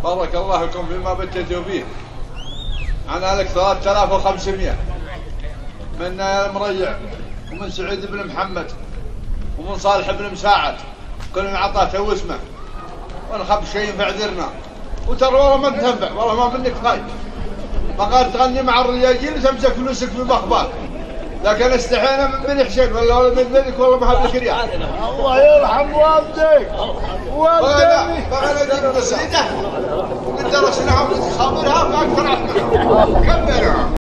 بارك الله لكم فيما بتيتوا فيه. أنا لك 3500 من المريع ومن سعيد بن محمد ومن صالح بن مساعد، كلنا عطاته واسمه، ونخب شيء فاعذرنا. وترى والله ما تنفع، والله ما منك خايف. فقال تغني مع الرجاجيل وتمسك فلوسك في مخبار، لكن استحينا من حسين ولا من ذلك والله ما هب لك ريال. الله يرحم والديك والديك. فأنا جيت مسجده ومن درسناها ومن خابرها فأكثر عنا كملها.